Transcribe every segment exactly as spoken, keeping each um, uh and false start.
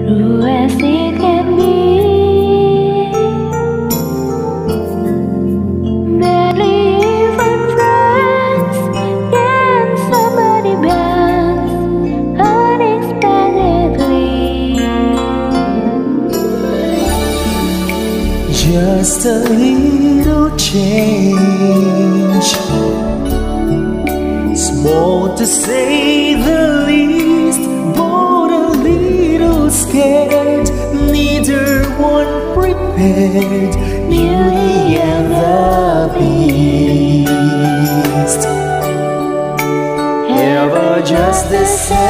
true as it can be. Barely even friends, can somebody bend unexpectedly. Just a little change, small to say the least, but a little scared. Neither one prepared. Beauty and the Beast, ever just the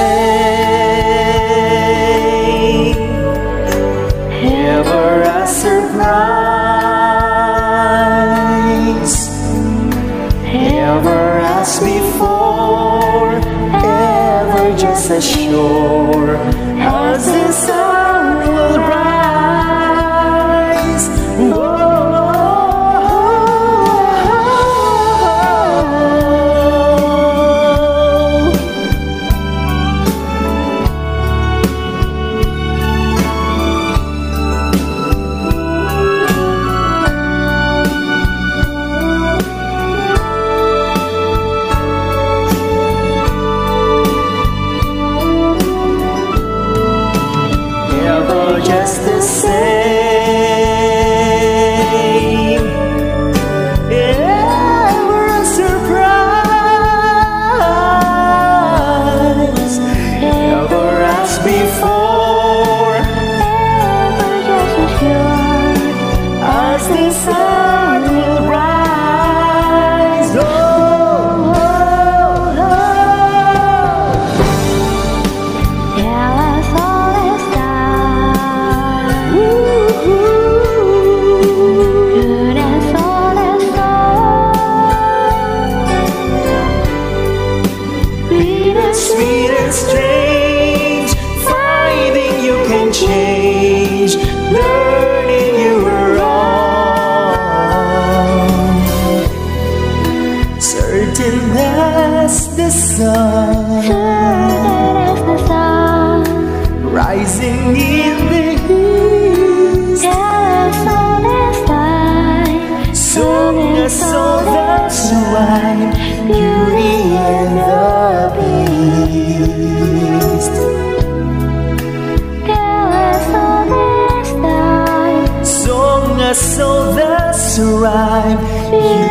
same, ever a surprise, ever as before, ever just as sure as the sun will rise. Oh, just the same, ever a surprise, ever as before, ever just as sure as the sun will rise. Oh, oh, oh. Tell us all this time, good as all as all. Bittersweet and strange, finding you can change, learning you were wrong. Certain as the sun, Certain as the sun, rising in the east. tell us all this time, Song a song that's right, Beauty and the Beast. tell us all this time, Song a song that's right,